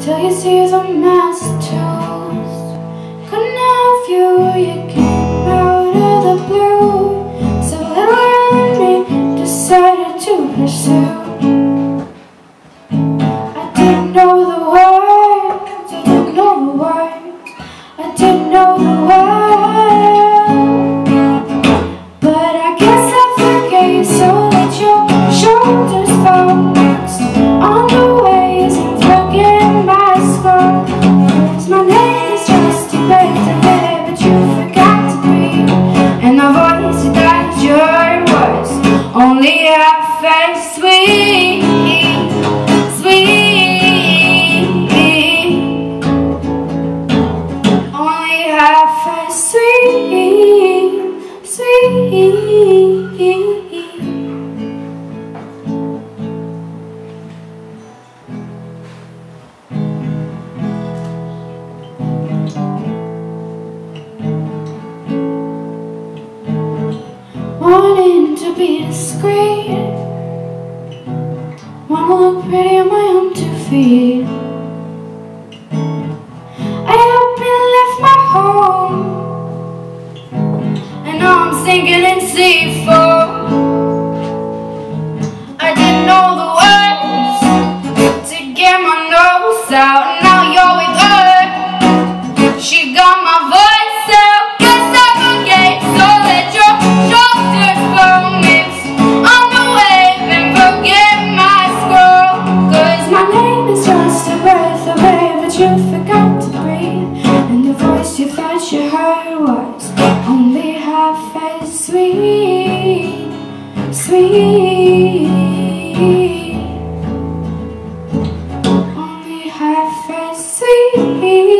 till you see some massive toast. Couldn't have you came out of the blue. So little Mermaid decided to pursue. I didn't know the words, I didn't know the words, I didn't know the words. But I guess I forgave, so let your shoulders fall next on the waves and forget my score. 'Cause my name is just a birthday, but you forgot to breathe, and the voice that you heard was only half as sweet, sweet, only half as sweet, sweet. Wanting to be discreet, wanna look pretty on my own 2 feet. I up and left my home, and now I'm sinking in C4. I didn't know the words to get my nose out, now you're with her. She got my voice out, guess I forget, so let your shoulders fall mixed on the wave and forget my scroll. 'Cause my name is just a breath away, but you forgot to breathe, and the voice you thought you heard was only half as sweet, sweet, only half as sweet.